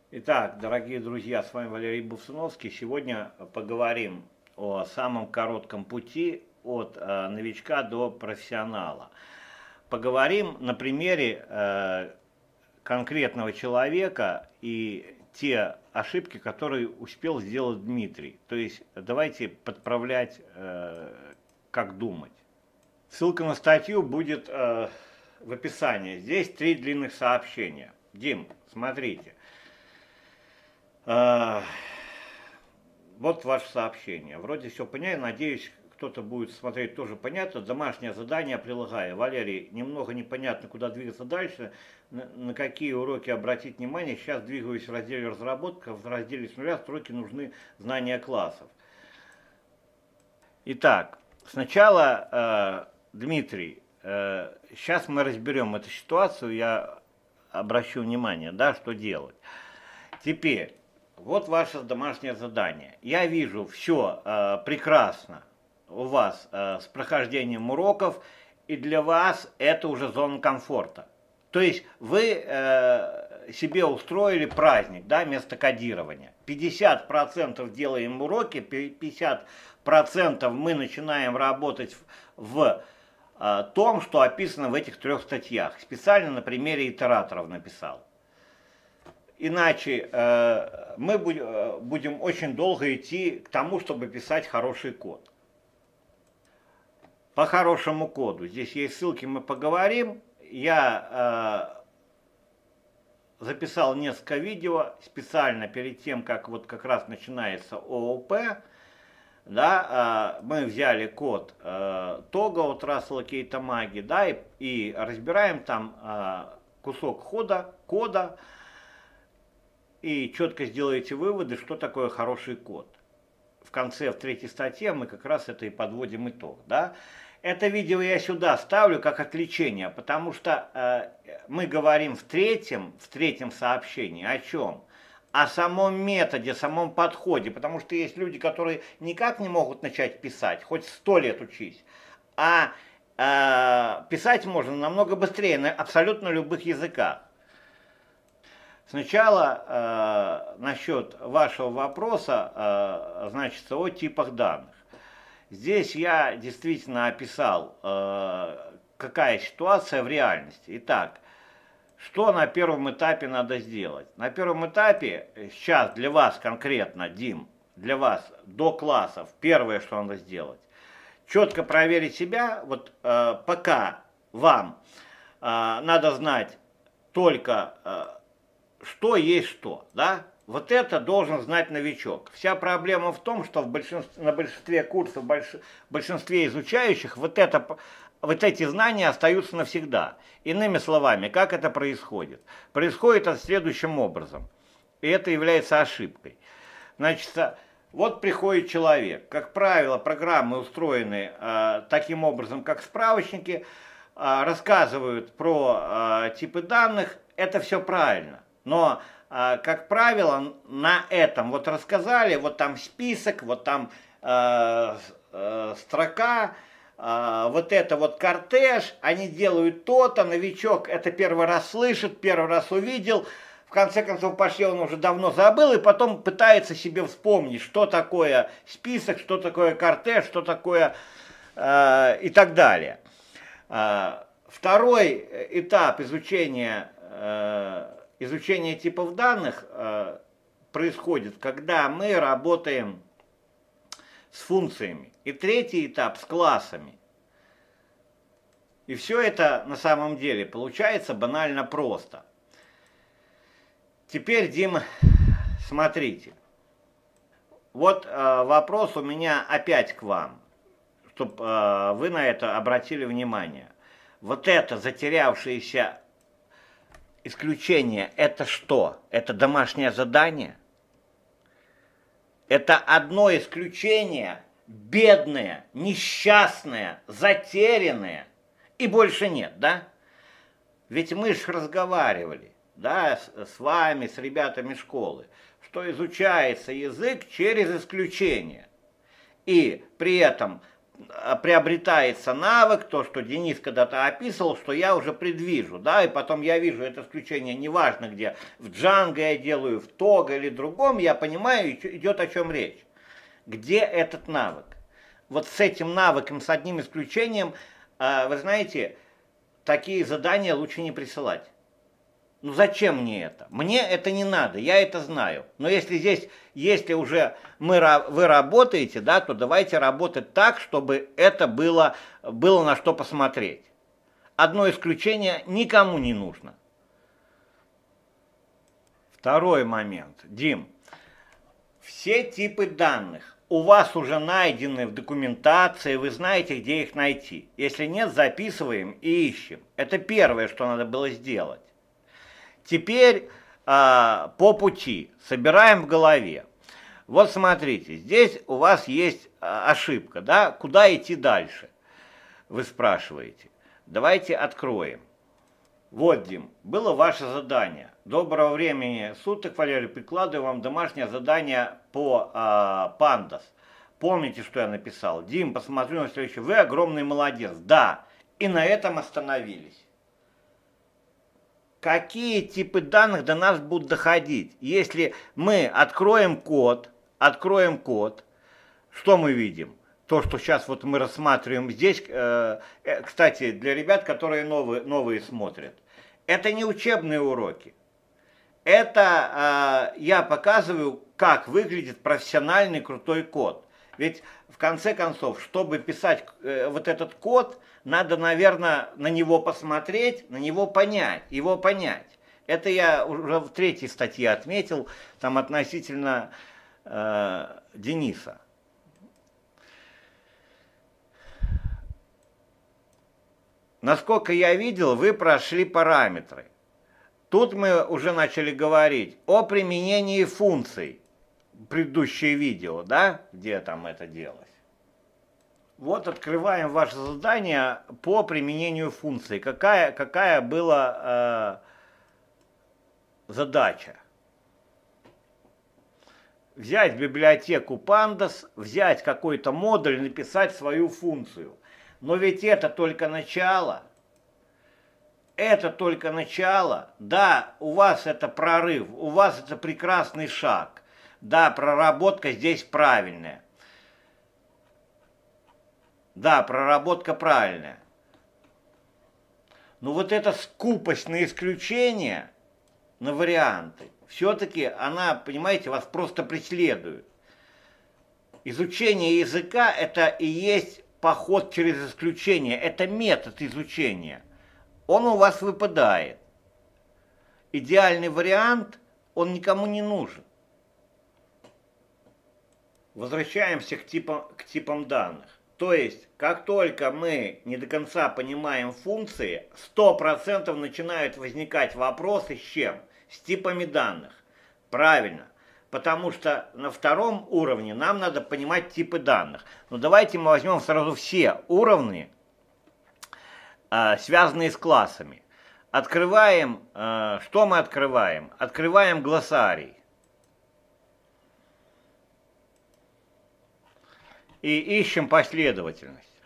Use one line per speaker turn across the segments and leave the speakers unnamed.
Итак, дорогие друзья, с вами Валерий Бувсуновский. Сегодня поговорим о самом коротком пути от новичка до профессионала. Поговорим на примере конкретного человека и те ошибки, которые успел сделать Дмитрий. То есть давайте подправлять, как думать. Ссылка на статью будет в описании. Здесь 3 длинных сообщения. Дим, смотрите. Вот ваше сообщение. Вроде все понятно. Надеюсь, кто-то будет смотреть тоже понятно. Домашнее задание прилагаю. Валерий, немного непонятно, куда двигаться дальше, на какие уроки обратить внимание. Сейчас двигаюсь в разделе разработка, в разделе с нуля строки нужны знания классов. Итак, сначала, Дмитрий, сейчас мы разберем эту ситуацию, я обращу внимание, да, что делать. Теперь, вот ваше домашнее задание. Я вижу все прекрасно у вас с прохождением уроков, и для вас это уже зона комфорта. То есть вы себе устроили праздник, да, вместо кодирования. 50% делаем уроки, 50% мы начинаем работать в том, что описано в этих 3 статьях. Специально на примере итераторов написал. Иначе мы будем очень долго идти к тому, чтобы писать хороший код. По хорошему коду. Здесь есть ссылки, мы поговорим. Я записал несколько видео специально перед тем, как раз начинается ООП. Да, мы взяли код Тога от Рассела Кейта Маги, да, и разбираем там кусок кода, и четко сделаете выводы, что такое хороший код. В конце, в 3 статье мы как раз это и подводим итог. Да? Это видео я сюда ставлю как отвлечение, потому что мы говорим в третьем сообщении о чем? О самом методе, самом подходе, потому что есть люди, которые никак не могут начать писать, хоть 100 лет учись, а писать можно намного быстрее на абсолютно любых языках. Сначала насчет вашего вопроса, значит, о типах данных. Здесь я действительно описал, какая ситуация в реальности. Итак, что на первом этапе надо сделать? На первом этапе, сейчас для вас конкретно, Дим, для вас до классов, первое, что надо сделать, четко проверить себя, вот пока вам надо знать только что есть что, да? Вот это должен знать новичок. Вся проблема в том, что на большинстве курсов, большинстве изучающих вот эти знания остаются навсегда. Иными словами, как это происходит? Происходит это следующим образом. И это является ошибкой. Значит, вот приходит человек. Как правило, программы устроены таким образом, как справочники, рассказывают про типы данных. Это все правильно. Но, как правило, на этом вот рассказали, вот там список, вот там строка, вот это вот кортеж, они делают то-то, новичок это первый раз слышит, первый раз увидел, в конце концов пошли, он уже давно забыл, и потом пытается себе вспомнить, что такое список, что такое кортеж, что такое и так далее. Второй этап изучения типов данных происходит, когда мы работаем с функциями. И третий этап с классами. И все это на самом деле получается банально просто. Теперь, Дима, смотрите. Вот вопрос у меня опять к вам, чтобы вы на это обратили внимание. Вот это затерявшееся исключение, это что? Это домашнее задание? Это одно исключение, бедное, несчастное, затерянное, и больше нет, да? Ведь мы же разговаривали, да, с вами, с ребятами школы, что изучается язык через исключение. И при этом приобретается навык, то, что Денис когда-то описывал, что я уже предвижу, да, и потом я вижу это исключение, неважно где, в Django я делаю, в Того или другом, я понимаю, идет о чем речь. Где этот навык? Вот с этим навыком, с одним исключением, вы знаете, такие задания лучше не присылать. Ну зачем мне это? Мне это не надо, я это знаю. Но если уже вы работаете, да, то давайте работать так, чтобы это было на что посмотреть. Одно исключение никому не нужно. Второй момент. Дим, все типы данных у вас уже найдены в документации, вы знаете, где их найти. Если нет, записываем и ищем. Это первое, что надо было сделать. Теперь по пути собираем в голове. Вот смотрите, здесь у вас есть ошибка, да? Куда идти дальше? Вы спрашиваете. Давайте откроем. Вот, Дим, было ваше задание. Доброго времени суток, Валерий, прикладываю вам домашнее задание по Pandas. Помните, что я написал? Дим, посмотрю на следующее. Вы огромный молодец. Да, и на этом остановились. Какие типы данных до нас будут доходить? Если мы откроем код, что мы видим? То, что сейчас вот мы рассматриваем здесь, кстати, для ребят, которые новые смотрят, это не учебные уроки. Это я показываю, как выглядит профессиональный крутой код. Ведь в конце концов, чтобы писать вот этот код, надо, наверное, на него посмотреть, на него понять, его понять. Это я уже в третьей статье отметил, там относительно Дениса. Насколько я видел, вы прошли параметры. Тут мы уже начали говорить о применении функций. Предыдущее видео, да, где там это делалось. Вот открываем ваше задание по применению функций. Какая была задача? Взять библиотеку Pandas, взять какой-то модуль, написать свою функцию. Но ведь это только начало. Это только начало. Да, у вас это прорыв, у вас это прекрасный шаг. Да, проработка здесь правильная. Да, проработка правильная. Но вот эта скупость на исключения, на варианты, все-таки она, понимаете, вас просто преследует. Изучение языка – это и есть поход через исключение. Это метод изучения. Он у вас выпадает. Идеальный вариант, он никому не нужен. Возвращаемся к типам данных. То есть, как только мы не до конца понимаем функции, 100% начинают возникать вопросы с чем? С типами данных. Правильно. Потому что на втором уровне нам надо понимать типы данных. Но давайте мы возьмем сразу все уровни, связанные с классами. Открываем, что мы открываем? Открываем глоссарий. И ищем последовательность.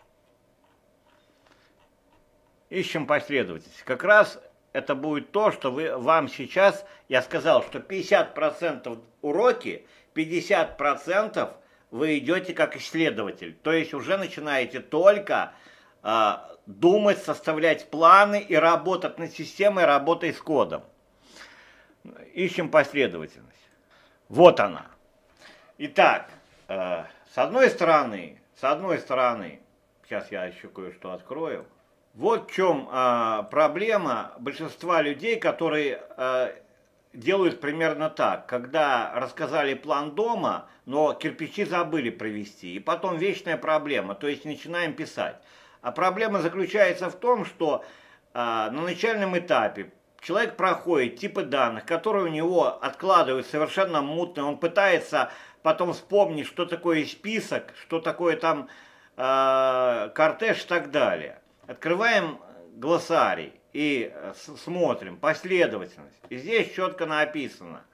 Ищем последовательность. Как раз это будет то, что вам сейчас, я сказал, что 50% уроки, 50% вы идете как исследователь. То есть уже начинаете только думать, составлять планы и работать над системой, работой с кодом. Ищем последовательность. Вот она. Итак, с одной стороны, сейчас я еще кое-что открою. Вот в чем проблема большинства людей, которые делают примерно так. Когда рассказали план дома, но кирпичи забыли привезти. И потом вечная проблема, то есть начинаем писать. А проблема заключается в том, что на начальном этапе человек проходит типы данных, которые у него откладывают совершенно мутно. Он пытается потом вспомнить, что такое список, что такое там кортеж и так далее. Открываем глоссарий и смотрим последовательность. И здесь четко написано.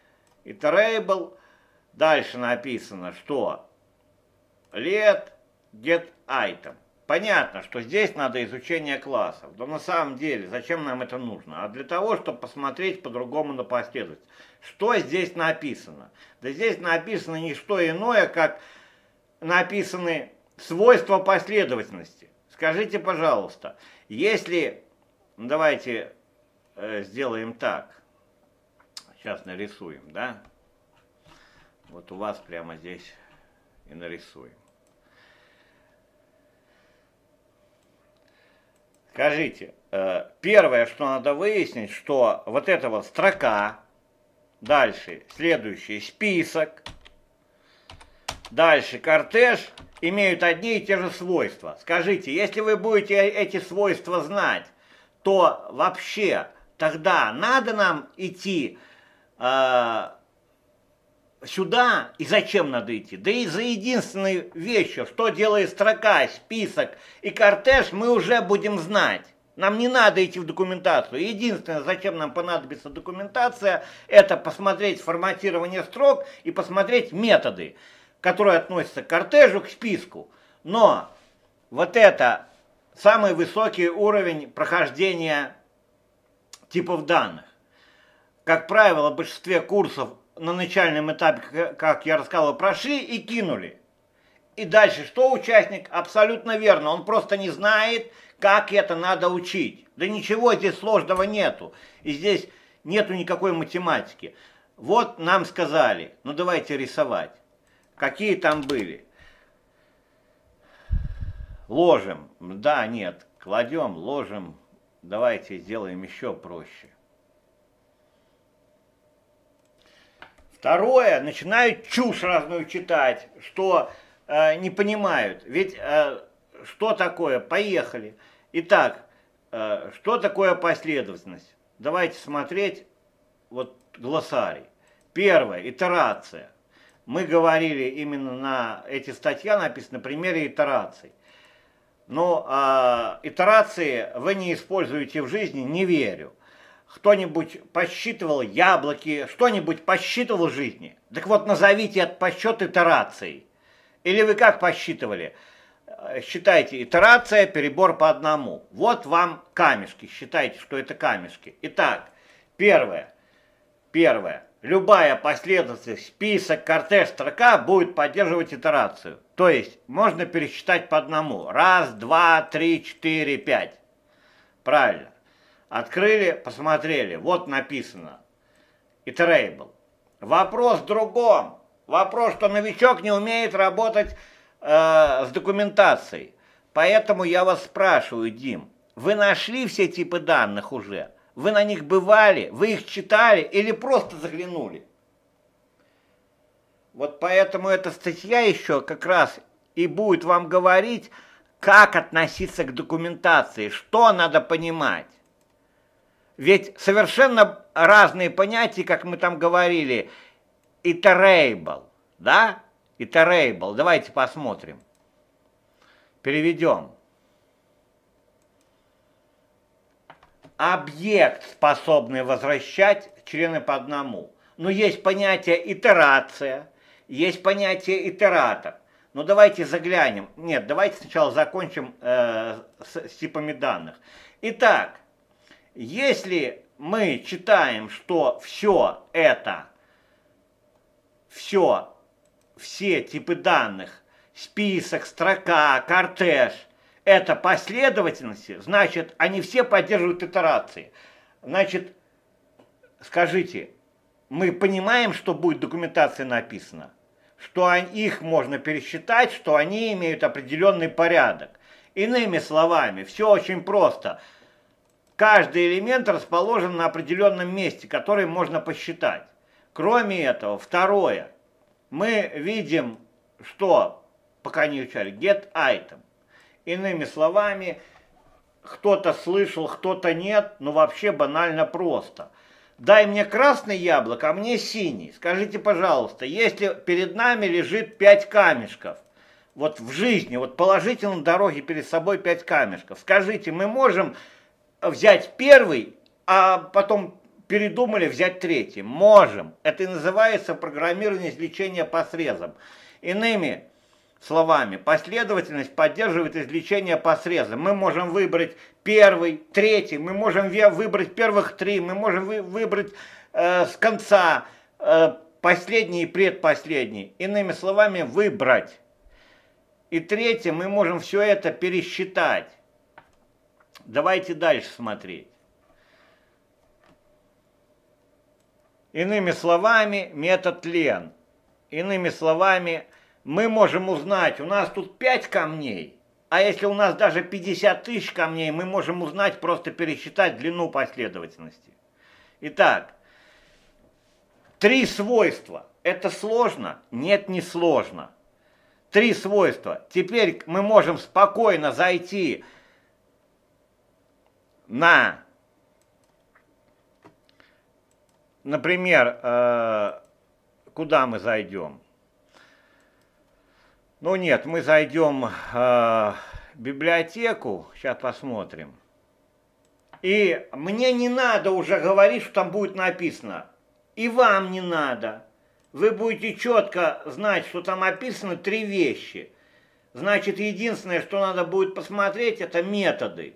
Iterable. Дальше написано, что лет, getItem. Понятно, что здесь надо изучение классов, но на самом деле зачем нам это нужно? А для того, чтобы посмотреть по-другому на последовательность. Что здесь написано? Да здесь написано не что иное, как написаны свойства последовательности. Скажите, пожалуйста, если, давайте сделаем так, сейчас нарисуем, да? Вот у вас прямо здесь и нарисуем. Скажите, первое, что надо выяснить, что вот эта вот строка, дальше следующий список, дальше кортеж имеют одни и те же свойства. Скажите, если вы будете эти свойства знать, то вообще тогда надо нам идти сюда, и зачем надо идти? Да из-за единственной вещи, что делает строка, список и кортеж, мы уже будем знать. Нам не надо идти в документацию. Единственное, зачем нам понадобится документация, это посмотреть форматирование строк и посмотреть методы, которые относятся к кортежу, к списку. Но вот это самый высокий уровень прохождения типов данных. Как правило, в большинстве курсов на начальном этапе, как я рассказывал, прошли и кинули. И дальше что участник? Абсолютно верно. Он просто не знает, как это надо учить. Да ничего здесь сложного нету. И здесь нету никакой математики. Вот нам сказали, ну давайте рисовать. Какие там были? Ложим. Да, нет. Кладем, ложим. Давайте сделаем еще проще. Второе, начинают чушь разную читать, что не понимают. Ведь что такое? Поехали. Итак, что такое последовательность? Давайте смотреть вот глоссарий. Первое, итерация. Мы говорили именно на эти статьи, написаны на примере итераций. Но итерации вы не используете в жизни, не верю. Кто-нибудь посчитывал яблоки, что-нибудь посчитывал в жизни? Так вот, назовите этот подсчет итерацией. Или вы как посчитывали? Считайте, итерация, перебор по одному. Вот вам камешки, считайте, что это камешки. Итак, первое. Любая последовательность, список, кортеж, строка будет поддерживать итерацию. То есть, можно пересчитать по одному. Раз, два, три, четыре, пять. Правильно. Открыли, посмотрели, вот написано iterable. Вопрос в другом. Вопрос, что новичок не умеет работать с документацией. Поэтому я вас спрашиваю, Дим, вы нашли все типы данных уже? Вы на них бывали? Вы их читали или просто заглянули? Вот поэтому эта статья еще как раз и будет вам говорить, как относиться к документации, что надо понимать. Ведь совершенно разные понятия, как мы там говорили, iterable, да? Iterable. Давайте посмотрим. Переведем. Объект, способный возвращать члены по одному. Но есть понятие итерация, есть понятие итератор. Ну давайте заглянем. Нет, давайте сначала закончим с типами данных. Итак, если мы читаем, что все типы данных, список, строка, кортеж, это последовательности, значит, они все поддерживают итерации. Значит, скажите, мы понимаем, что будет документация написана, что их можно пересчитать, что они имеют определенный порядок. Иными словами, все очень просто. Каждый элемент расположен на определенном месте, который можно посчитать. Кроме этого, второе, мы видим, что, пока не изучали, getItem. Иными словами, кто-то слышал, кто-то нет, но вообще банально просто. Дай мне красный яблоко, а мне синий. Скажите, пожалуйста, если перед нами лежит 5 камешков, вот в жизни, вот положите на дороге перед собой 5 камешков, скажите, мы можем взять первый, а потом передумали взять третий? Можем. Это и называется программирование извлечения по срезам. Иными словами последовательность поддерживает извлечение по срезам. Мы можем выбрать первый, третий, мы можем выбрать первых три, мы можем выбрать с конца последний и предпоследний. Иными словами, выбрать. И третье, мы можем все это пересчитать. Давайте дальше смотреть. Иными словами, метод Лен. Иными словами, мы можем узнать, у нас тут 5 камней, а если у нас даже 50 тысяч камней, мы можем узнать, просто пересчитать длину последовательности. Итак, 3 свойства. Это сложно? Нет, не сложно. 3 свойства. Теперь мы можем спокойно зайти на, например, куда мы зайдем? Ну нет, мы зайдем в библиотеку, сейчас посмотрим. И мне не надо уже говорить, что там будет написано. И вам не надо. Вы будете четко знать, что там описано 3 вещи. Значит, единственное, что надо будет посмотреть, это методы.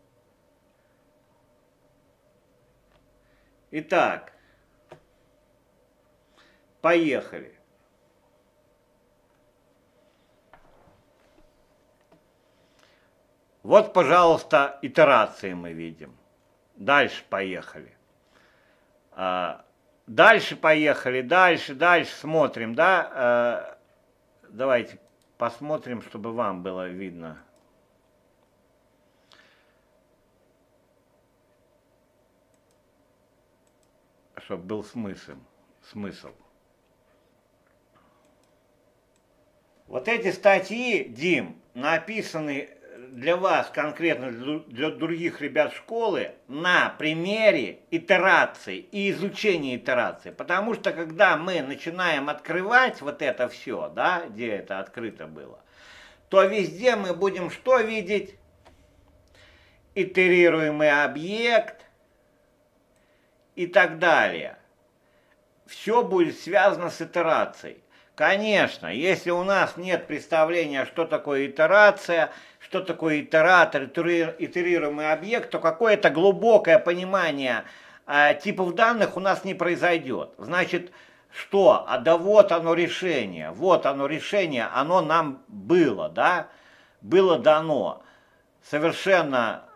Итак, поехали. Вот, пожалуйста, итерации мы видим. Дальше поехали. Дальше поехали, дальше смотрим, да? Давайте посмотрим, чтобы вам было видно. Чтобы был смысл. Вот эти статьи, Дим, написаны для вас, конкретно для других ребят школы, на примере итераций и изучения итераций. Потому что, когда мы начинаем открывать вот это все, да, где это открыто было, то везде мы будем что видеть? Итерируемый объект и так далее. Все будет связано с итерацией. Конечно, если у нас нет представления, что такое итерация, что такое итератор, итерируемый объект, то какое-то глубокое понимание типов данных у нас не произойдет. Значит, что? Да вот оно решение. Вот оно решение, оно нам было, да? Было дано. Совершенно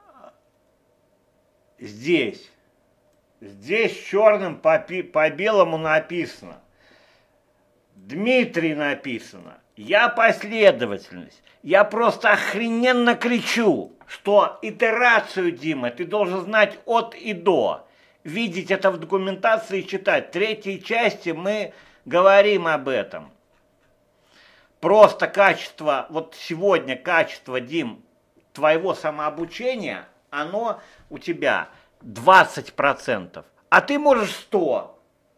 здесь. Здесь черным по белому написано. Дмитрий написано. Я последовательность. Я просто охрененно кричу, что итерацию, Дима, ты должен знать от и до. Видеть это в документации и читать. В 3 части мы говорим об этом. Просто качество, вот сегодня качество, Дим, твоего самообучения, оно у тебя 20%, а ты можешь 100%.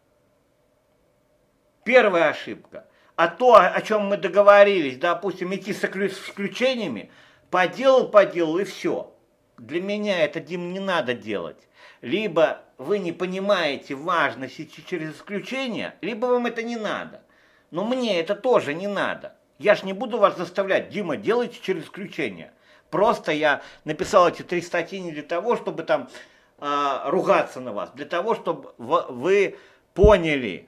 Первая ошибка. А то, о чем мы договорились, допустим, идти с исключениями, поделал и все. Для меня это, Дим, не надо делать. Либо вы не понимаете важность идти через исключения, либо вам это не надо. Но мне это тоже не надо. Я ж не буду вас заставлять, Дима, делайте через исключения. Просто я написал эти 3 статьи не для того, чтобы там ругаться на вас, для того, чтобы вы поняли.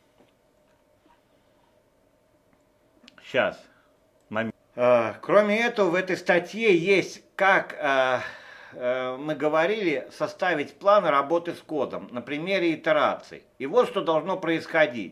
Сейчас. Момент. Кроме этого, в этой статье есть, как мы говорили, составить план работы с кодом на примере итераций. И вот что должно происходить.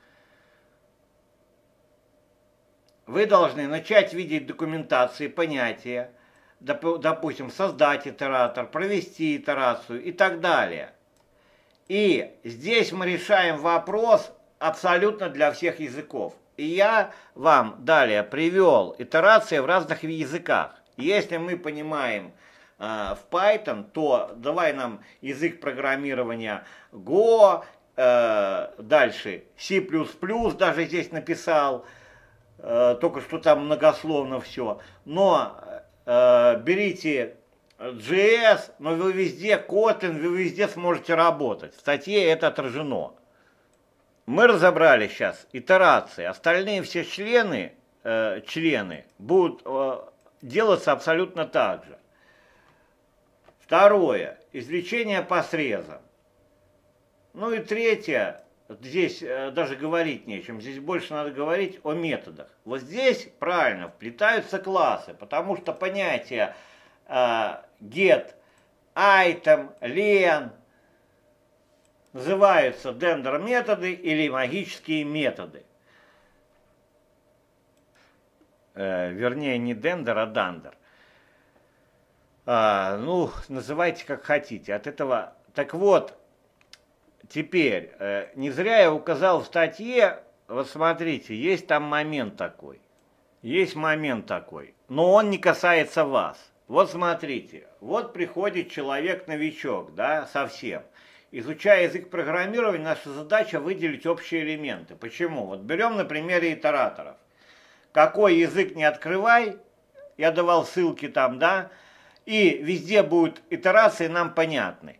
Вы должны начать видеть документации, понятия, допустим, создать итератор, провести итерацию и так далее. И здесь мы решаем вопрос абсолютно для всех языков. И я вам далее привел итерации в разных языках. Если мы понимаем в Python, то давай нам язык программирования Go, дальше C++, даже здесь написал, только что там многословно все. Но берите JS, но вы везде Kotlin, вы везде сможете работать. В статье это отражено. Мы разобрали сейчас итерации. Остальные все члены члены будут делаться абсолютно так же. Второе. Извлечение по срезам. Ну и третье. Здесь даже говорить нечем. Здесь больше надо говорить о методах. Вот здесь правильно вплетаются классы, потому что понятие get, item, len называются дендер методы или магические методы. Вернее, не дендер, а дандер. Ну, называйте как хотите. От этого. Так вот, теперь, не зря я указал в статье, вот смотрите, есть там момент такой. Есть момент такой. Но он не касается вас. Вот смотрите, вот приходит человек-новичок, да, совсем. Изучая язык программирования, наша задача выделить общие элементы. Почему? Вот берем на примере итераторов. Какой язык не открывай, я давал ссылки там, да, и везде будут итерации нам понятны.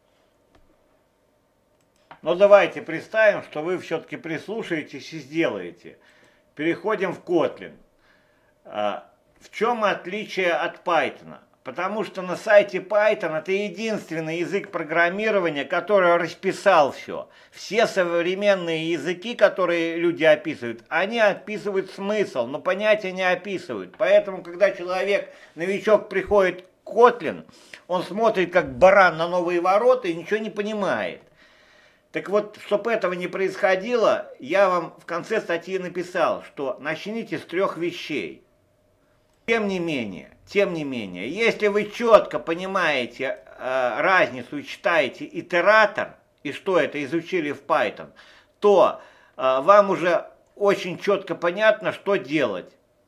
Но давайте представим, что вы все-таки прислушаетесь и сделаете. Переходим в Kotlin. В чем отличие от Python? Потому что на сайте Python это единственный язык программирования, который расписал все. Все современные языки, которые люди описывают, они описывают смысл, но понятия не описывают. Поэтому, когда человек, новичок, приходит к Kotlin, он смотрит как баран на новые ворота и ничего не понимает. Так вот, чтобы этого не происходило, я вам в конце статьи написал, что начните с 3 вещей. Тем не менее, если вы четко понимаете разницу и читаете итератор, и что это изучили в Python, то вам уже очень четко понятно, что делать.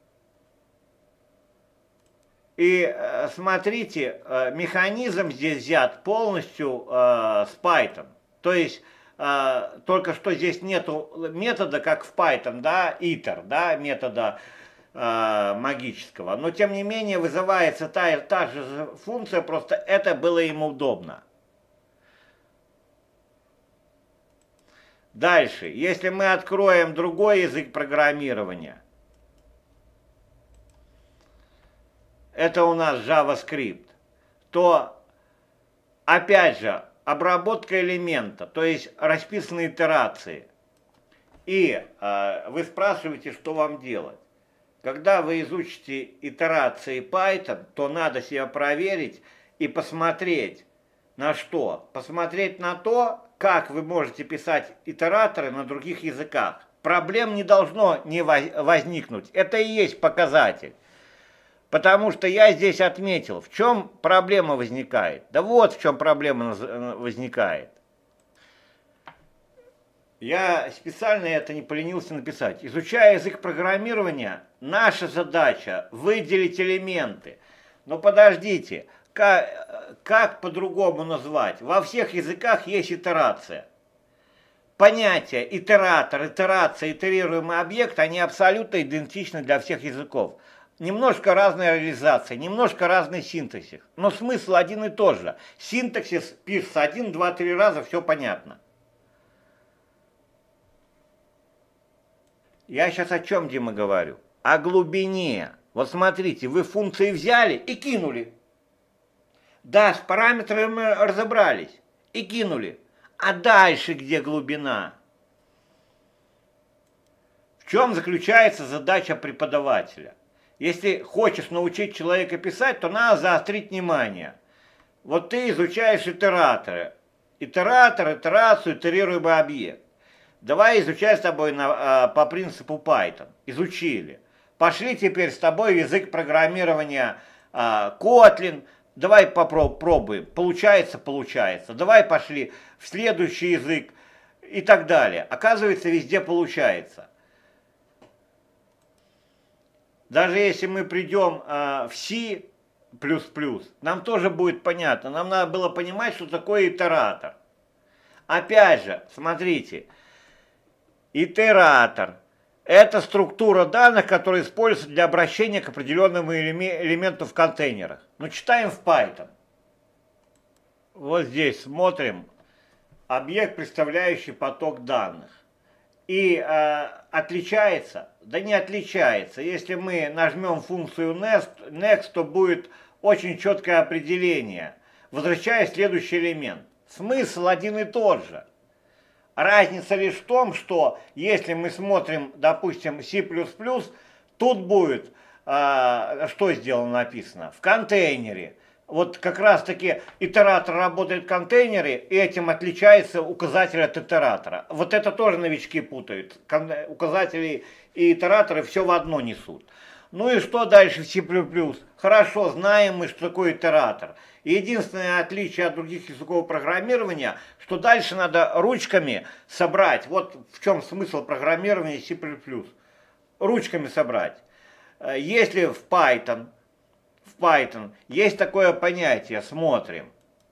И смотрите, механизм здесь взят полностью с Python. То есть, только что здесь нету метода, как в Python, да, iter, да, метода магического. Но, тем не менее, вызывается та же функция, просто это было им удобно. Дальше, если мы откроем другой язык программирования, это у нас JavaScript, то, опять же, обработка элемента, то есть расписанные итерации. И вы спрашиваете, что вам делать. Когда вы изучите итерации Python, то надо себя проверить и посмотреть на что? Посмотреть на то, как вы можете писать итераторы на других языках. Проблем не должно не возникнуть. Это и есть показатель. Потому что я здесь отметил, в чем проблема возникает. Да вот в чем проблема возникает. Я специально это не поленился написать. Изучая язык программирования, наша задача выделить элементы. Но подождите, как по-другому назвать? Во всех языках есть итерация. Понятия итератор, итерация, итерируемый объект, они абсолютно идентичны для всех языков. Немножко разная реализация, немножко разный синтаксис. Но смысл один и тот же. Синтаксис пишется 1, 2, 3 раза, все понятно. Я сейчас о чем, Дима, говорю? О глубине. Вот смотрите, вы функции взяли и кинули. Да, с параметрами разобрались и кинули. А дальше где глубина? В чем заключается задача преподавателя? Если хочешь научить человека писать, то надо заострить внимание. Вот ты изучаешь итераторы. Итератор, итерацию, итерируемый объект. Давай изучай с тобой по принципу Python. Изучили. Пошли теперь с тобой в язык программирования Kotlin. Давай попробуем. Получается, получается. Давай пошли в следующий язык и так далее. Оказывается, везде получается. Даже если мы придем в C++, нам тоже будет понятно. Нам надо было понимать, что такое итератор. Опять же, смотрите. Итератор – это структура данных, которая используется для обращения к определенному элементу в контейнерах. Но читаем в Python. Вот здесь смотрим. Объект, представляющий поток данных. и отличается? Да не отличается. Если мы нажмем функцию next, то будет очень четкое определение, возвращая следующий элемент. Смысл один и тот же. Разница лишь в том, что если мы смотрим, допустим, C++, тут будет, что сделано, написано, в контейнере. Вот как раз таки итератор работает в контейнере, и этим отличается указатель от итератора. Вот это тоже новички путают. Указатели и итераторы все в одно несут. Ну и что дальше в C++? Хорошо, знаем мы, что такое итератор. И единственное отличие от других языков программирования, что дальше надо ручками собрать. Вот в чем смысл программирования C++. Ручками собрать. Если в Python есть такое понятие, смотрим,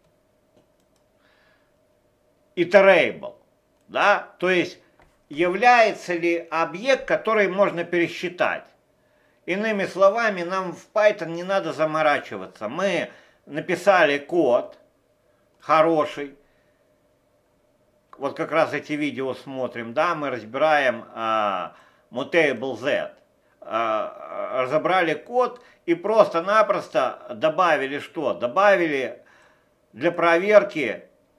iterable, да, то есть является ли объект, который можно пересчитать. Иными словами, нам в Python не надо заморачиваться. Мы написали код хороший, вот как раз эти видео смотрим, да, мы разбираем mutable z, разобрали код и просто-напросто добавили что? Добавили для проверки,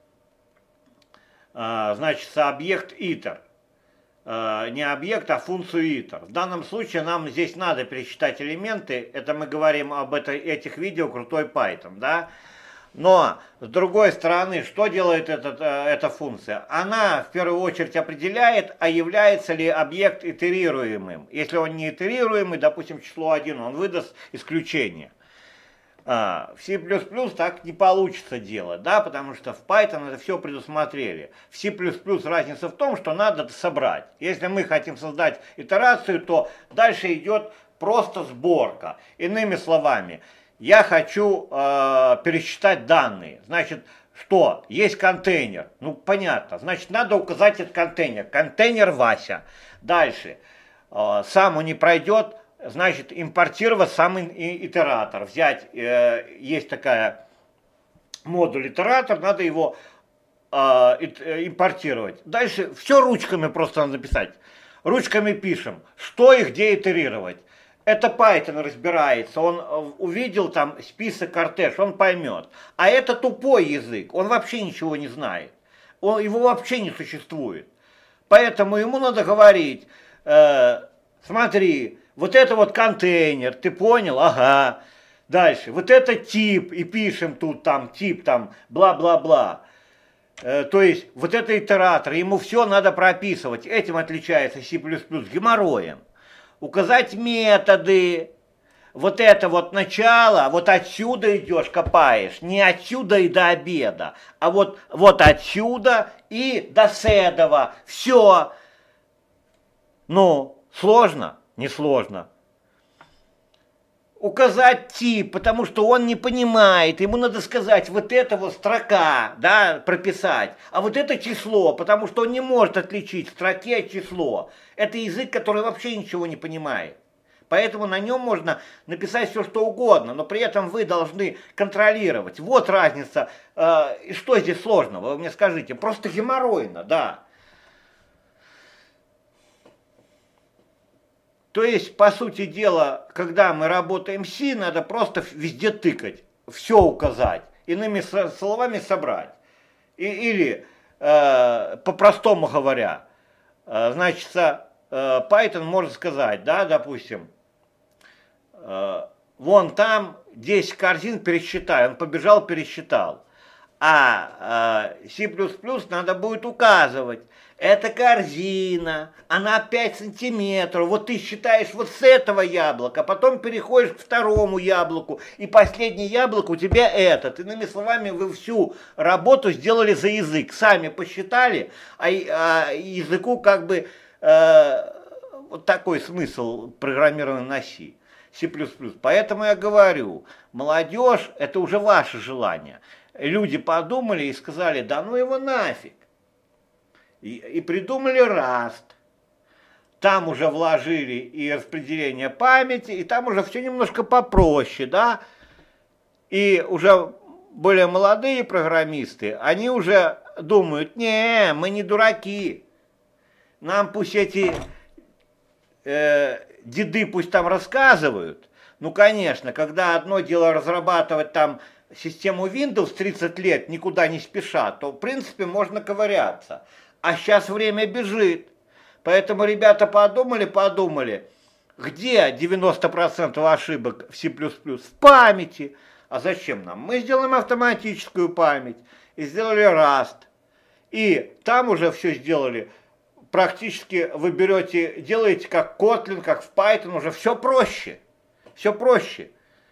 значит, объект iter. Не объект, а функцию iter. В данном случае нам здесь надо пересчитать элементы, это мы говорим об этих видео «Крутой Python», да? Но, с другой стороны, что делает эта функция? Она, в первую очередь, определяет, а является ли объект итерируемым. Если он не итерируемый, допустим, число 1, он выдаст исключение. В C++ так не получится делать, да, потому что в Python это все предусмотрели. В C++ разница в том, что надо это собрать. Если мы хотим создать итерацию, то дальше идет просто сборка. Иными словами, я хочу пересчитать данные. Значит, что? Есть контейнер. Ну, понятно. Значит, надо указать этот контейнер. Контейнер Вася. Дальше. Сам он не пройдет. Значит, импортировать сам итератор. Взять, есть такая модуль итератор, надо его импортировать. Дальше все ручками просто надо написать. Ручками пишем, что и где итерировать. Это Python разбирается, он увидел там список кортеж, он поймет. А это тупой язык, он вообще ничего не знает. Его вообще не существует. Поэтому ему надо говорить, смотри, вот это вот контейнер, ты понял? Ага. Дальше, вот это тип, и пишем тут там тип, там, бла-бла-бла. То есть, вот это итератор, ему все надо прописывать. Этим отличается C++ геморроем. Указать методы, вот это вот начало, вот отсюда идешь, копаешь, не отсюда и до обеда, а вот отсюда и до седова, все. Ну, сложно? Несложно. Указать тип, потому что он не понимает, ему надо сказать, вот это вот строка, да, прописать, а вот это число, потому что он не может отличить строки от число. Это язык, который вообще ничего не понимает. Поэтому на нем можно написать все, что угодно, но при этом вы должны контролировать. Вот разница. И что здесь сложного? Вы мне скажите. Просто геморройно, да. То есть, по сути дела, когда мы работаем C, надо просто везде тыкать, все указать, иными словами собрать. Или, по-простому говоря, значит, Python может сказать, да, допустим, вон там 10 корзин пересчитай, он побежал, пересчитал. А C++ надо будет указывать, это корзина, она 5 сантиметров, вот ты считаешь вот с этого яблока, потом переходишь к второму яблоку, и последнее яблоко у тебя этот. Иными словами, вы всю работу сделали за язык, сами посчитали, а языку как бы вот такой смысл программирования на C. C++. Поэтому я говорю, молодежь, это уже ваше желание. Люди подумали и сказали, да ну его нафиг. И придумали Rust. Там уже вложили и распределение памяти, и там уже все немножко попроще, да. И уже более молодые программисты, они уже думают, не, мы не дураки. Нам пусть эти деды пусть там рассказывают. Ну, конечно, когда одно дело разрабатывать там систему Windows 30 лет, никуда не спеша, то, в принципе, можно ковыряться. А сейчас время бежит. Поэтому ребята подумали, где 90% ошибок в C++? В памяти. А зачем нам? Мы сделаем автоматическую память. И сделали Rust. И там уже все сделали. Практически вы берете, делаете как Kotlin, как в Python, уже все проще. Все проще.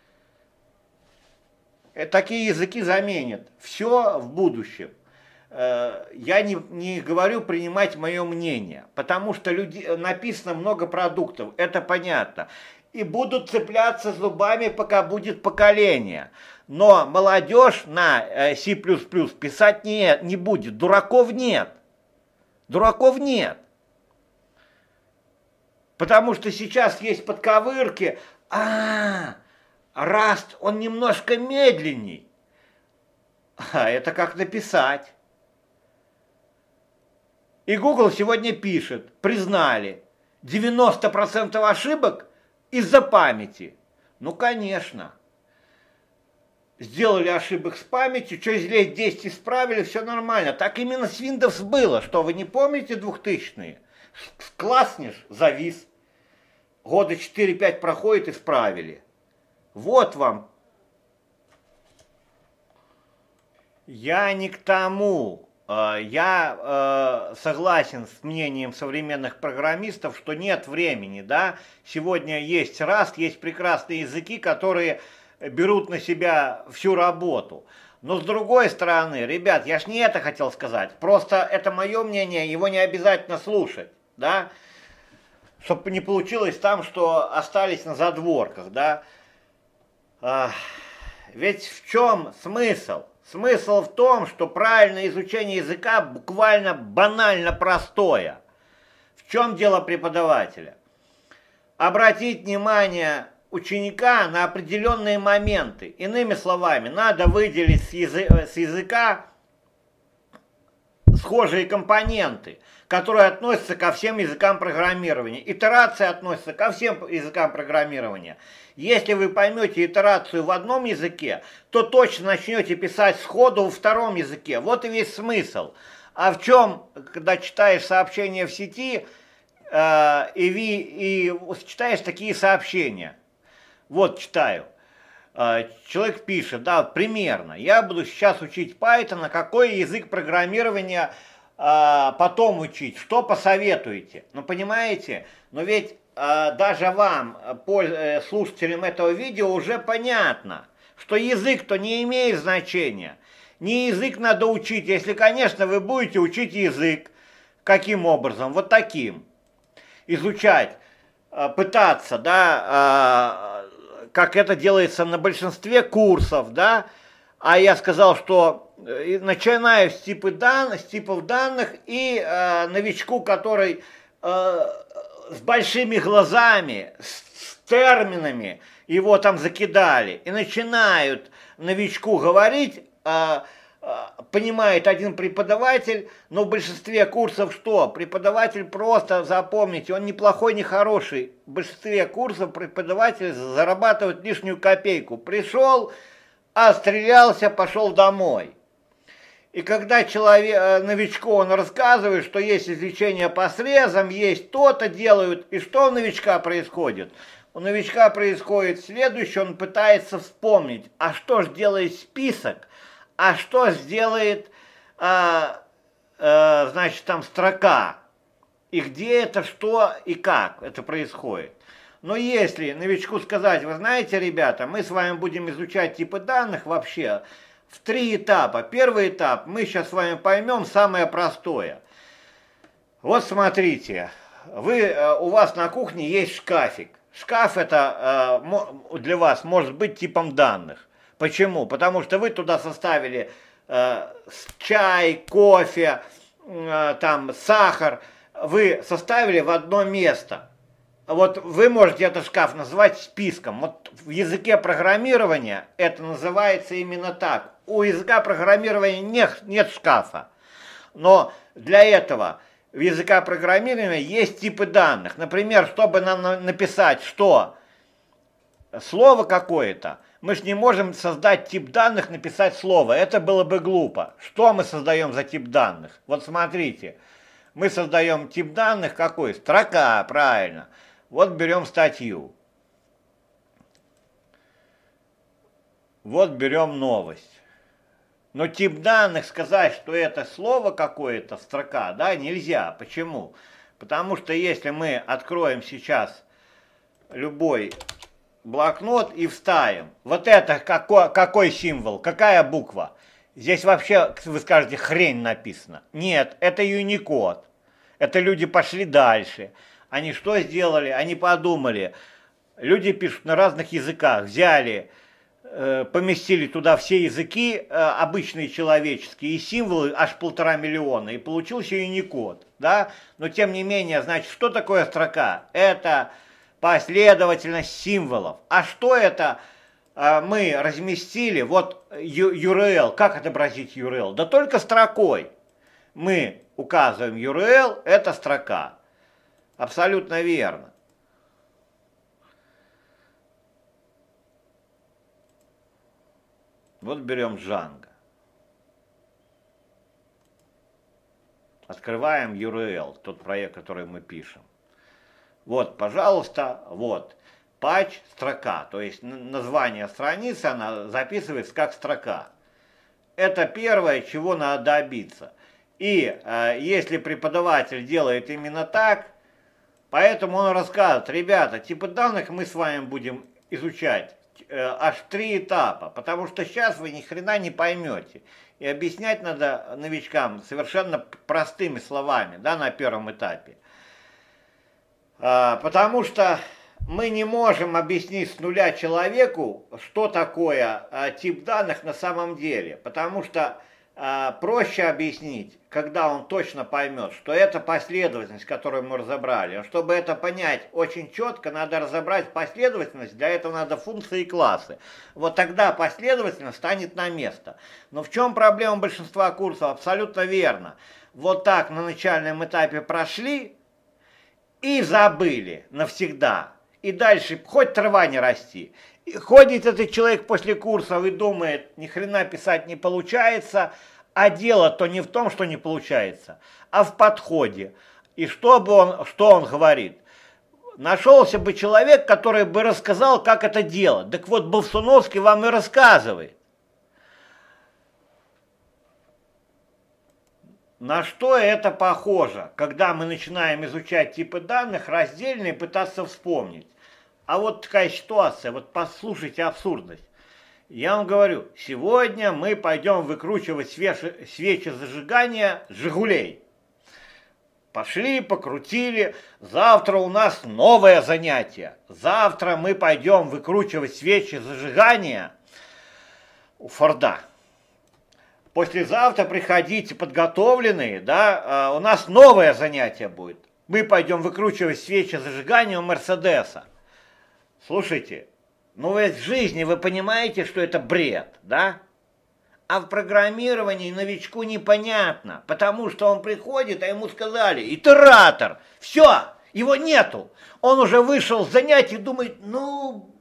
Такие языки заменят. Все в будущем. Я не говорю принимать мое мнение, потому что написано много продуктов, это понятно. И будут цепляться зубами, пока будет поколение. Но молодежь на C++ писать не будет. Дураков нет. Дураков нет. Потому что сейчас есть подковырки. Rust, он немножко медленней. А это как написать. И Google сегодня пишет, признали, 90% ошибок из-за памяти. Ну, конечно. Сделали ошибок с памятью, через лет 10 исправили, все нормально. Так именно с Windows было. Что, вы не помните 2000-е? Класснешь, завис. Года 4-5 проходит, исправили. Вот вам. Я не к тому. Я согласен с мнением современных программистов, что нет времени, да. Сегодня есть Rust, есть прекрасные языки, которые берут на себя всю работу. Но с другой стороны, ребят, я ж не это хотел сказать. Просто это мое мнение, его не обязательно слушать, да. Чтобы не получилось там, что остались на задворках, да. Ведь в чем смысл? Смысл в том, что правильное изучение языка буквально банально простое. В чем дело преподавателя? Обратить внимание ученика на определенные моменты. Иными словами, надо выделить с языка схожие компоненты, которые относятся ко всем языкам программирования. Итерация относится ко всем языкам программирования. Если вы поймете итерацию в одном языке, то точно начнете писать сходу во втором языке. Вот и весь смысл. А в чем, когда читаешь сообщения в сети и читаешь такие сообщения? Вот читаю. Человек пишет, да, примерно. Я буду сейчас учить Python, какой язык программирования потом учить, что посоветуете? Ну, понимаете? Но ведь даже вам, слушателям этого видео, уже понятно, что язык-то не имеет значения. Не язык надо учить, если, конечно, вы будете учить язык. Каким образом? Вот таким. Изучать, пытаться, да, как это делается на большинстве курсов, да. А я сказал, что начиная с типов данных и новичку, который с большими глазами, с терминами его там закидали, и начинают новичку говорить, понимает один преподаватель, но в большинстве курсов что? Преподаватель просто, запомните, он не плохой, не хороший. В большинстве курсов преподаватель зарабатывает лишнюю копейку. Пришел, отстрелялся, пошел домой. И когда новичку он рассказывает, что есть извлечение по срезам, есть то-то делают, и что у новичка происходит? У новичка происходит следующее, он пытается вспомнить, а что же делает список, а что сделает, значит, там строка, и где это, что и как это происходит. Но если новичку сказать, вы знаете, ребята, мы с вами будем изучать типы данных вообще, в 3 этапа. Первый этап мы сейчас с вами поймем самое простое. Вот смотрите, у вас на кухне есть шкафик. Шкаф это для вас может быть типом данных. Почему? Потому что вы туда составили чай, кофе, там сахар. Вы составили в одно место. Вот вы можете этот шкаф назвать списком. Вот в языке программирования это называется именно так. У языка программирования нет шкафа. Но для этого в языках программирования есть типы данных. Например, чтобы нам написать, что слово какое-то, мы же не можем создать тип данных, написать слово. Это было бы глупо. Что мы создаем за тип данных? Вот смотрите, мы создаем тип данных какой? Строка, правильно. Вот берем статью. Вот берем новость. Но тип данных сказать, что это слово какое-то, строка, да, нельзя. Почему? Потому что если мы откроем сейчас любой блокнот и вставим, вот это какой символ, какая буква? Здесь вообще, вы скажете, хрень написано. Нет, это Unicode. Это люди пошли дальше. Они что сделали? Они подумали. Люди пишут на разных языках. Взяли, поместили туда все языки, обычные человеческие, и символы аж 1,5 миллиона. И получился Unicode. Да? Но тем не менее, значит, что такое строка? Это последовательность символов. А что это мы разместили? Вот URL. Как отобразить URL? Да только строкой. Мы указываем URL, это строка. Абсолютно верно. Вот берем Django. Открываем URL, тот проект, который мы пишем. Вот, пожалуйста, вот. Патч, строка. То есть название страницы, она записывается как строка. Это первое, чего надо добиться. И если преподаватель делает именно так, поэтому он рассказывает, ребята, типы данных мы с вами будем изучать аж 3 этапа, потому что сейчас вы ни хрена не поймете. И объяснять надо новичкам совершенно простыми словами, да, на первом этапе. Потому что мы не можем объяснить с нуля человеку, что такое тип данных на самом деле, потому что проще объяснить, когда он точно поймет, что это последовательность, которую мы разобрали. А чтобы это понять очень четко, надо разобрать последовательность, для этого надо функции и классы. Вот тогда последовательность станет на место. Но в чем проблема большинства курсов? Абсолютно верно. Вот так на начальном этапе прошли и забыли навсегда. И дальше хоть трава не расти. И ходит этот человек после курсов и думает, ни хрена писать не получается, а дело-то не в том, что не получается, а в подходе. И что он говорит? Нашелся бы человек, который бы рассказал, как это делать. Так вот, Болсуновский вам и рассказывает. На что это похоже, когда мы начинаем изучать типы данных раздельно и пытаться вспомнить? А вот такая ситуация, вот послушайте абсурдность. Я вам говорю, сегодня мы пойдем выкручивать свечи зажигания «Жигулей». Пошли, покрутили, завтра у нас новое занятие. Завтра мы пойдем выкручивать свечи зажигания у Форда. Послезавтра приходите подготовленные, да, у нас новое занятие будет. Мы пойдем выкручивать свечи зажигания у Мерседеса. Слушайте, ну ведь в жизни вы понимаете, что это бред, да? А в программировании новичку непонятно, потому что он приходит, а ему сказали, итератор, все, его нету. Он уже вышел с занятий и думает, ну,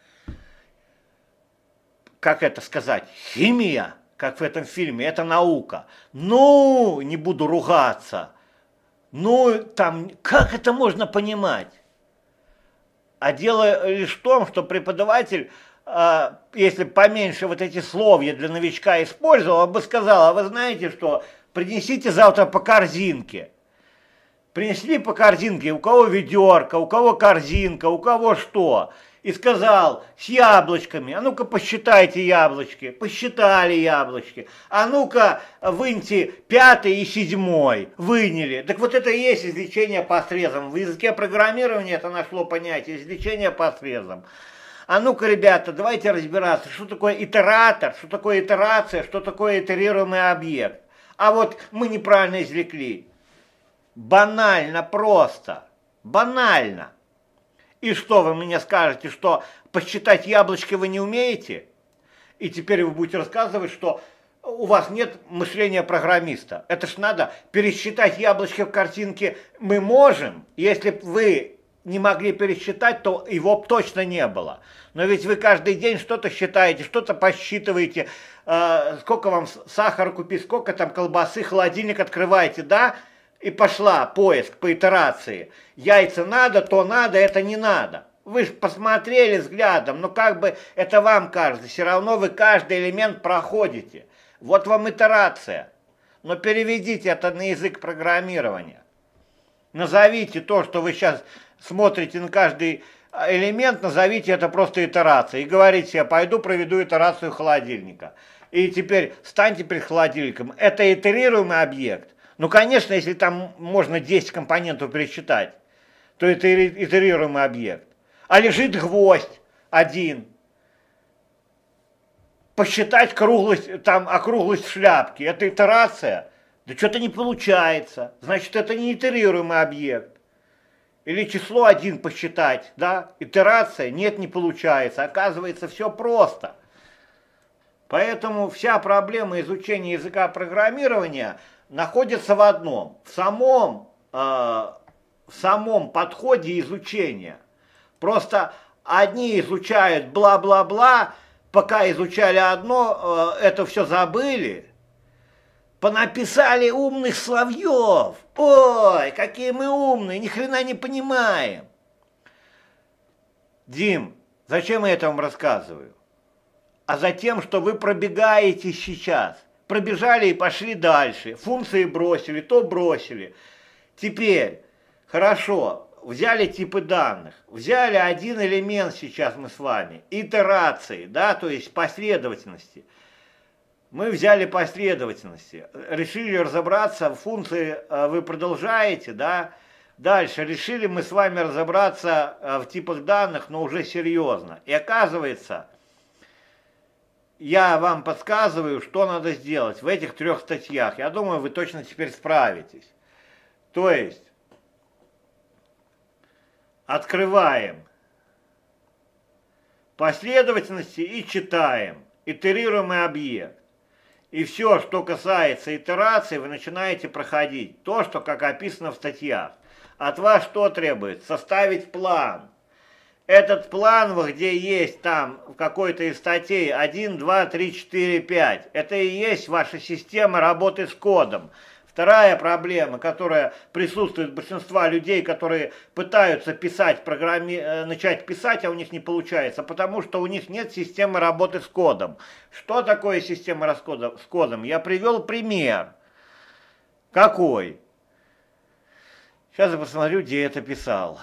как это сказать, химия, как в этом фильме, это наука. Ну, не буду ругаться. Ну, там, как это можно понимать? А дело лишь в том, что преподаватель, если поменьше вот эти словья для новичка использовал, он бы сказал, а вы знаете что, принесите завтра по корзинке. Принесли по корзинке, у кого ведерко, у кого корзинка, у кого что. И сказал, с яблочками, а ну-ка посчитайте яблочки. Посчитали яблочки. А ну-ка выньте 5-й и 7-й. Выняли. Так вот это и есть извлечение по срезам. В языке программирования это нашло понятие извлечение по срезам. А ну-ка, ребята, давайте разбираться, что такое итератор, что такое итерация, что такое итерируемый объект. А вот мы неправильно извлекли. Банально просто. Банально. И что, вы мне скажете, что посчитать яблочки вы не умеете? И теперь вы будете рассказывать, что у вас нет мышления программиста. Это ж надо пересчитать яблочки в картинке мы можем. Если бы вы не могли пересчитать, то его б точно не было. Но ведь вы каждый день что-то считаете, что-то посчитываете, сколько вам сахара купить, сколько там колбасы, холодильник открываете, да? И пошла поиск по итерации. Яйца надо, то надо, это не надо. Вы же посмотрели взглядом, но как бы это вам кажется, все равно вы каждый элемент проходите. Вот вам итерация. Но переведите это на язык программирования. Назовите то, что вы сейчас смотрите на каждый элемент, назовите это просто итерацией. И говорите себе, пойду проведу итерацию холодильника. И теперь станьте перед холодильником. Это итерируемый объект. Ну, конечно, если там можно 10 компонентов пересчитать, то это итерируемый объект. А лежит гвоздь один. Посчитать круглость, там, округлость шляпки. Это итерация. Да что-то не получается. Значит, это не итерируемый объект. Или число 1 посчитать, да? Итерация, нет, не получается. Оказывается, все просто. Поэтому вся проблема изучения языка программирования находится в одном. В самом подходе изучения. Просто одни изучают бла-бла-бла, пока изучали одно, это все забыли. Понаписали умных словьев. Ой, какие мы умные, ни хрена не понимаем. Дим, зачем я это вам рассказываю? А затем, что вы пробегаете сейчас. Пробежали и пошли дальше. Функции бросили, то бросили. Теперь, хорошо, взяли типы данных. Взяли один элемент сейчас мы с вами. Итерации, да, то есть последовательности. Мы взяли последовательности. Решили разобраться, функции вы продолжаете, да. Дальше решили мы с вами разобраться в типах данных, но уже серьезно. И оказывается, я вам подсказываю, что надо сделать в этих 3 статьях. Я думаю, вы точно теперь справитесь. То есть, открываем последовательности и читаем. Итерируемый объект. И все, что касается итерации, вы начинаете проходить. То, что как описано в статьях. От вас что требуется? Составить план. Этот план, где есть там в какой-то из статей 1, 2, 3, 4, 5, это и есть ваша система работы с кодом. Вторая проблема, которая присутствует у большинства людей, которые пытаются писать, начать писать, а у них не получается, потому что у них нет системы работы с кодом. Что такое система работы с кодом? Я привел пример. Какой? Сейчас я посмотрю, где я это писал.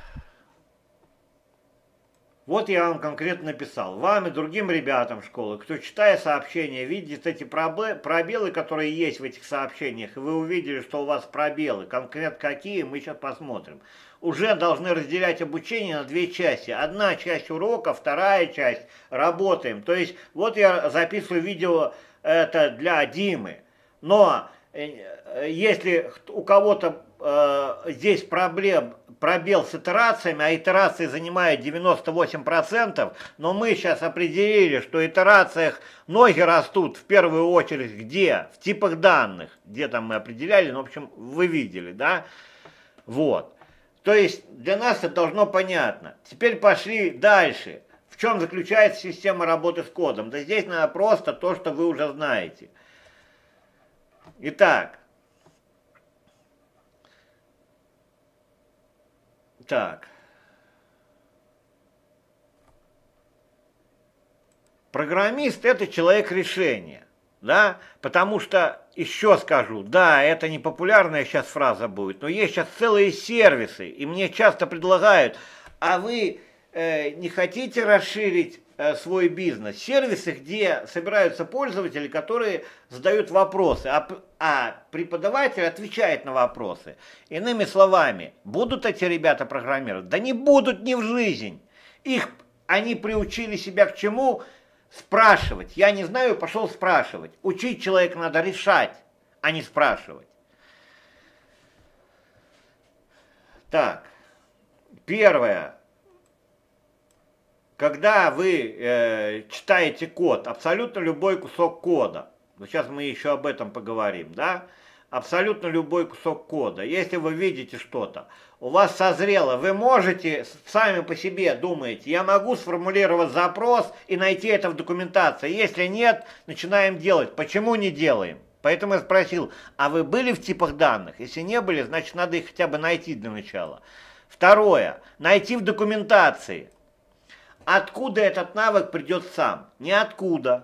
Вот я вам конкретно написал. Вам и другим ребятам школы, кто, читая сообщения, видит эти пробелы, которые есть в этих сообщениях, и вы увидели, что у вас пробелы, конкретно какие, мы сейчас посмотрим. Уже должны разделять обучение на 2 части. Одна часть урока, вторая часть работаем. То есть, вот я записываю видео это для Димы. Но если у кого-то здесь пробел с итерациями, а итерации занимают 98%, но мы сейчас определили, что в итерациях ноги растут в первую очередь где? В типах данных. Где там мы определяли, ну, в общем, вы видели, да? Вот. То есть для нас это должно понятно. Теперь пошли дальше. В чем заключается система работы с кодом? Да здесь надо просто то, что вы уже знаете. Итак. Так. Программист – это человек решения, да, потому что, еще скажу, да, это не популярная сейчас фраза будет, но есть сейчас целые сервисы, и мне часто предлагают, а вы не хотите расширить свой бизнес? Сервисы, где собираются пользователи, которые задают вопросы, а преподаватель отвечает на вопросы. Иными словами, будут эти ребята программировать? Да не будут ни в жизнь. Они приучили себя к чему? Спрашивать. Я не знаю, пошел спрашивать. Учить человека надо решать, а не спрашивать. Так, первое. Когда вы читаете код, абсолютно любой кусок кода, Но сейчас мы еще об этом поговорим, да? Абсолютно любой кусок кода. Если вы видите что-то, у вас созрело, вы можете сами по себе думаете, я могу сформулировать запрос и найти это в документации. Если нет, начинаем делать. Почему не делаем? Поэтому я спросил, а вы были в типах данных? Если не были, значит надо их хотя бы найти для начала. Второе, найти в документации. Откуда этот навык придет сам? Ниоткуда.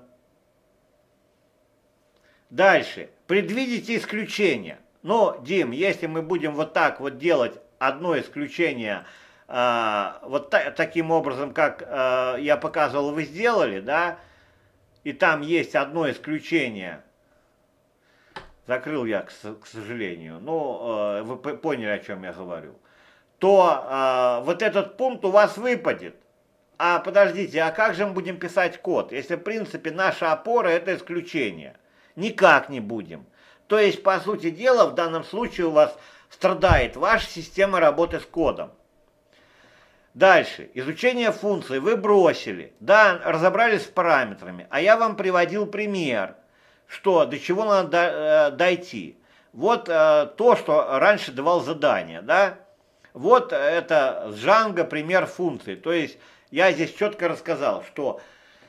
Дальше. Предвидите исключения. Но, Дим, если мы будем вот так вот делать одно исключение, таким образом, как я показывал, вы сделали, да, и там есть одно исключение, закрыл я, к сожалению, но вы поняли, о чем я говорю, то вот этот пункт у вас выпадет. А подождите, а как же мы будем писать код, если в принципе наша опора это исключение? Никак не будем. То есть, по сути дела, в данном случае у вас страдает ваша система работы с кодом. Дальше. Изучение функций вы бросили. Да, разобрались с параметрами. А я вам приводил пример, что до чего надо дойти. Вот то, что раньше давал задание. Да? Вот это с Django пример функции. То есть, я здесь четко рассказал, что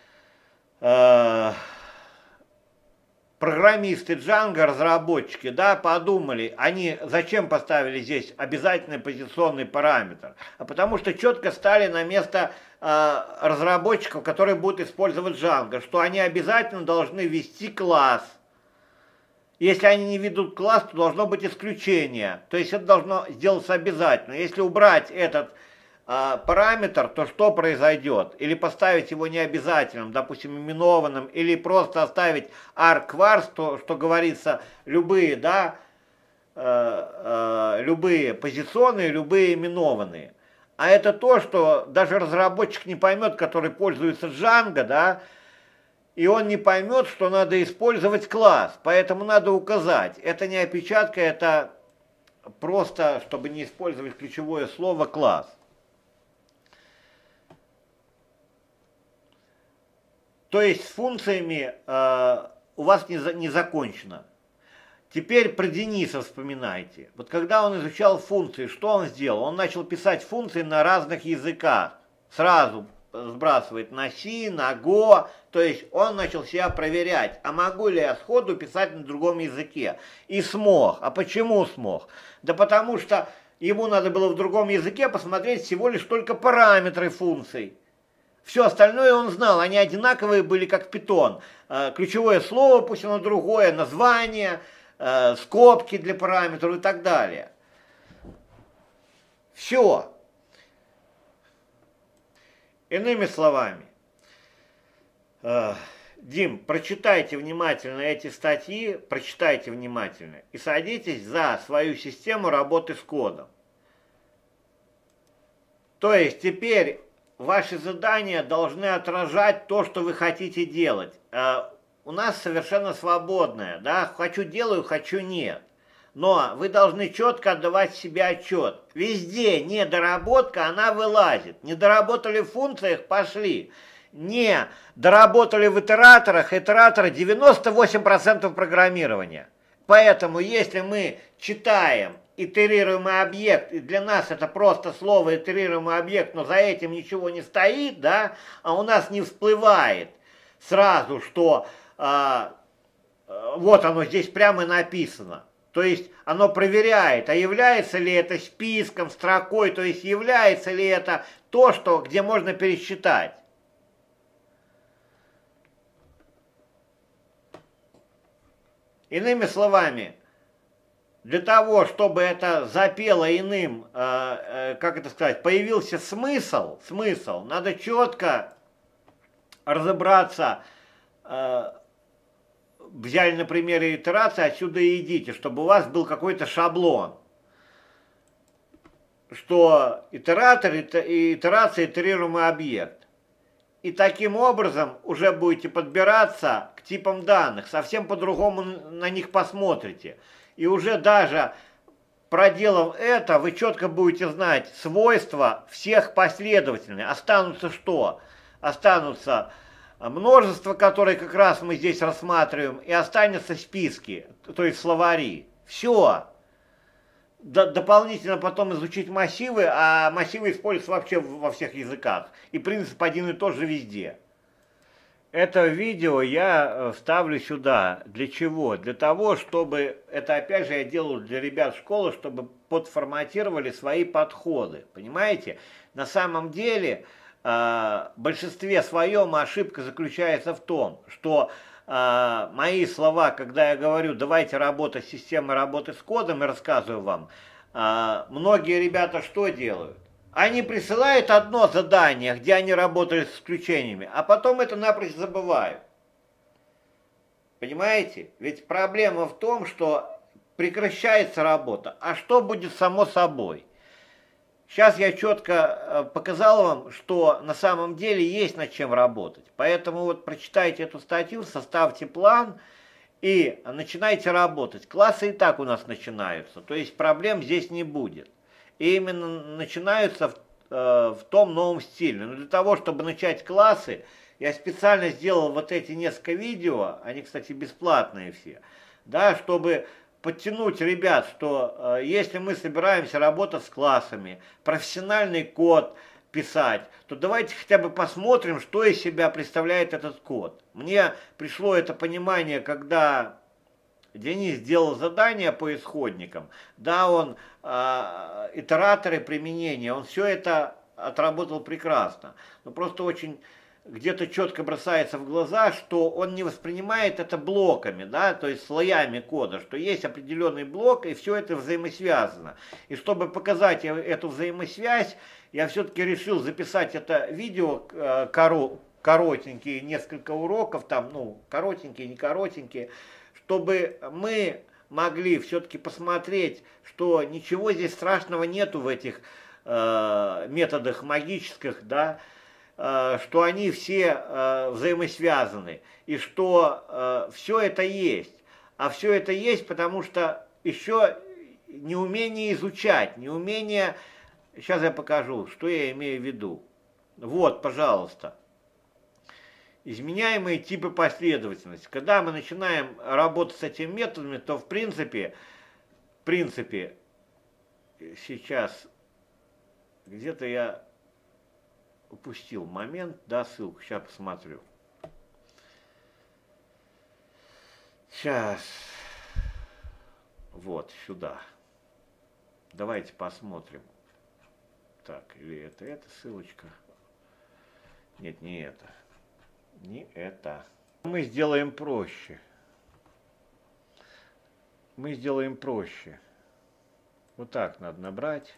программисты Django, разработчики, да, подумали, они зачем поставили здесь обязательный позиционный параметр? А потому что четко стали на место разработчиков, которые будут использовать Django, что они обязательно должны ввести класс. Если они не ведут класс, то должно быть исключение. То есть это должно сделаться обязательно. Если убрать этот параметр, то что произойдет? Или поставить его необязательным, допустим, именованным, или просто оставить argvars, что говорится, любые, да, любые позиционные, любые именованные. А это то, что даже разработчик не поймет, который пользуется Django, да, и он не поймет, что надо использовать класс, поэтому надо указать. Это не опечатка, это просто, чтобы не использовать ключевое слово класс. То есть с функциями у вас не закончено. Теперь про Дениса вспоминайте. Вот когда он изучал функции, что он сделал? Он начал писать функции на разных языках. Сразу сбрасывает на C, на Go. То есть он начал себя проверять. А могу ли я сходу писать на другом языке? И смог. А почему смог? Да потому что ему надо было в другом языке посмотреть всего лишь только параметры функций. Все остальное он знал, они одинаковые были, как Python. Ключевое слово, пусть оно другое, название, скобки для параметров и так далее. Все. Иными словами, Дим, прочитайте внимательно эти статьи, прочитайте внимательно и садитесь за свою систему работы с кодом. То есть теперь ваши задания должны отражать то, что вы хотите делать. У нас совершенно свободное, да, хочу делаю, хочу нет. Но вы должны четко отдавать себе отчет. Везде недоработка, она вылазит. Не доработали в функциях, пошли. Не доработали в итераторах, итераторы 98% программирования. Поэтому если мы читаем итерируемый объект, и для нас это просто слово итерируемый объект, но за этим ничего не стоит, да, а у нас не всплывает сразу, что вот оно здесь прямо написано. То есть оно проверяет, а является ли это списком, строкой, то есть является ли это то, что, где можно пересчитать. Иными словами, для того, чтобы это запело иным, как это сказать, появился смысл, надо четко разобраться, взяли на примере итерации, отсюда и идите, чтобы у вас был какой-то шаблон, что итератор и итерация итерируемый объект. И таким образом уже будете подбираться к типам данных, совсем по-другому на них посмотрите. И уже даже проделав это, вы четко будете знать свойства всех последовательных. Останутся что? Останутся множество, которое как раз мы здесь рассматриваем, и останется списки, то есть словари. Все. Дополнительно потом изучить массивы, а массивы используются вообще во всех языках. И принцип один и тот же везде. Это видео я вставлю сюда. Для чего? Для того, чтобы, это опять же я делаю для ребят школы, чтобы подформатировали свои подходы. Понимаете? На самом деле, в большинстве своем ошибка заключается в том, что мои слова, когда я говорю, давайте работать с системой работы с кодом и рассказываю вам, многие ребята что делают? Они присылают одно задание, где они работают с исключениями, а потом это напрочь забывают. Понимаете? Ведь проблема в том, что прекращается работа. А что будет само собой? Сейчас я четко показал вам, что на самом деле есть над чем работать. Поэтому вот прочитайте эту статью, составьте план и начинайте работать. Классы и так у нас начинаются, то есть проблем здесь не будет. И именно начинаются в том новом стиле. Но для того, чтобы начать классы, я специально сделал вот эти несколько видео, они, кстати, бесплатные все, да, чтобы подтянуть ребят, что если мы собираемся работать с классами, профессиональный код писать, то давайте хотя бы посмотрим, что из себя представляет этот код. Мне пришло это понимание, когда Денис сделал задание по исходникам, да, он итераторы применения, он все это отработал прекрасно, но просто очень где-то четко бросается в глаза, что он не воспринимает это блоками, да, то есть слоями кода, что есть определенный блок и все это взаимосвязано. И чтобы показать эту взаимосвязь, я все-таки решил записать это видео коротенькие, несколько уроков, там, ну, коротенькие, не коротенькие, чтобы мы могли все-таки посмотреть, что ничего здесь страшного нету в этих методах магических, да, что они все взаимосвязаны, и что все это есть. А все это есть, потому что еще неумение изучать, неумение... Сейчас я покажу, что я имею в виду. Вот, пожалуйста. Изменяемые типы последовательности. Когда мы начинаем работать с этими методами, то в принципе, сейчас где-то я упустил момент, да, ссылку, сейчас посмотрю. Сейчас, вот, сюда. Давайте посмотрим. Так, или это эта ссылочка? Нет, не это. Не это. Мы сделаем проще. Мы сделаем проще. Вот так надо набрать.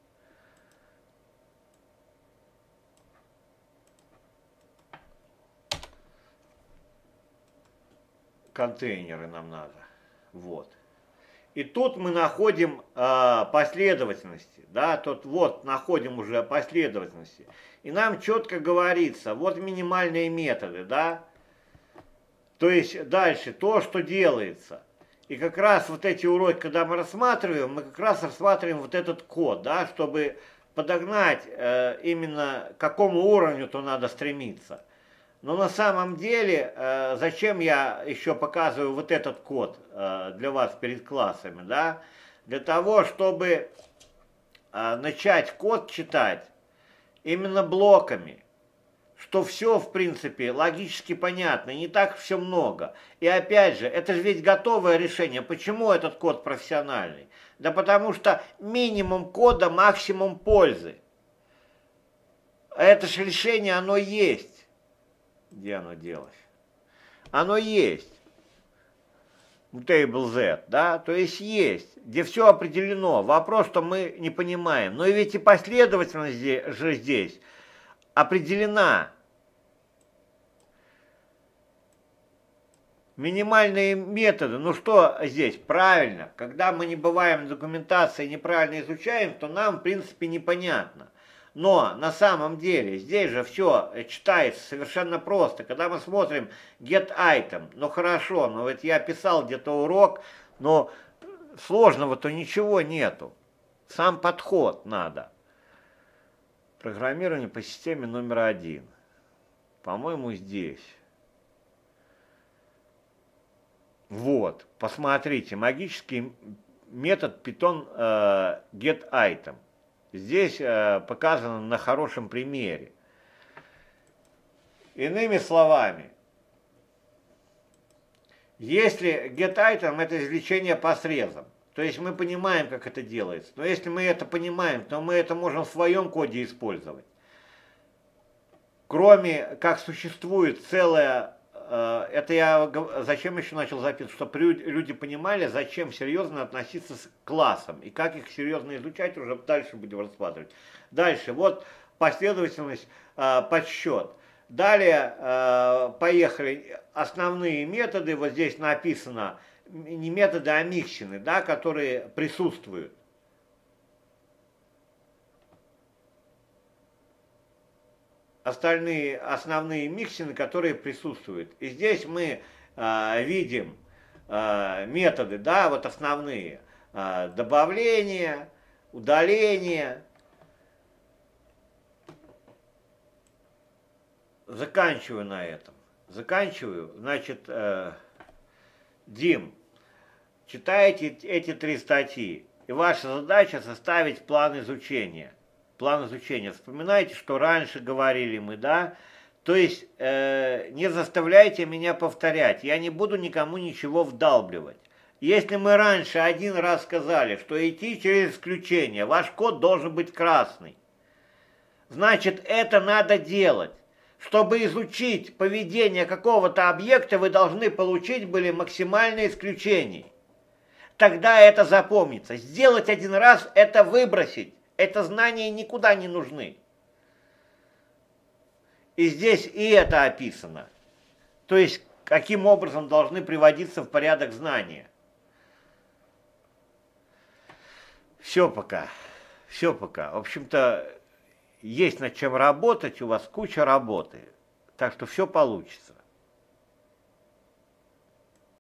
Контейнеры нам надо. Вот. И тут мы находим последовательности. Да, тут вот находим уже последовательности. И нам четко говорится, вот минимальные методы, да. То есть дальше то, что делается. И как раз вот эти уроки, когда мы рассматриваем, мы как раз рассматриваем вот этот код, да, чтобы подогнать именно к какому уровню-то надо стремиться. Но на самом деле, зачем я еще показываю вот этот код для вас перед классами, да? Для того, чтобы начать код читать именно блоками, что все, в принципе, логически понятно, не так все много. И опять же, это же ведь готовое решение. Почему этот код профессиональный? Да потому что минимум кода, максимум пользы. А это же решение, оно есть. Где оно делось? Оно есть. Table Z, да, то есть есть, где все определено. Вопрос, что мы не понимаем. Но ведь и последовательность же здесь определена. Минимальные методы, ну что здесь? Правильно, когда мы не бываем в документации, неправильно изучаем, то нам, в принципе, непонятно. Но на самом деле здесь же все читается совершенно просто. Когда мы смотрим get item, ну хорошо, но ведь я писал где-то урок, но сложного-то ничего нету. Сам подход надо. Программирование по системе номер 1. По-моему, здесь. Вот, посмотрите, магический метод Python getItem. Здесь показано на хорошем примере. Иными словами, если getItem это извлечение по срезам, то есть мы понимаем, как это делается. Но если мы это понимаем, то мы это можем в своем коде использовать. Кроме как существует целая... Это я зачем еще начал записывать, чтобы люди понимали, зачем серьезно относиться к классам и как их серьезно изучать, уже дальше будем рассматривать. Дальше, вот последовательность, подсчет. Далее поехали основные методы, вот здесь написано, не методы, а миксины, да, которые присутствуют. Остальные основные миксины, которые присутствуют. И здесь мы видим методы, да, вот основные. Добавление, удаление. Заканчиваю на этом. Заканчиваю. Значит, Дим, читаете эти 3 статьи. И ваша задача составить план изучения. План изучения. Вспоминайте, что раньше говорили мы, да? То есть не заставляйте меня повторять. Я не буду никому ничего вдалбливать. Если мы раньше один раз сказали, что идти через исключение, ваш код должен быть красный, значит, это надо делать. Чтобы изучить поведение какого-то объекта, вы должны получить были максимальное исключение. Тогда это запомнится. Сделать один раз – это выбросить. Это знания никуда не нужны. И здесь и это описано. То есть, каким образом должны приводиться в порядок знания. Все пока. Все пока. В общем-то, есть над чем работать, у вас куча работы. Так что все получится.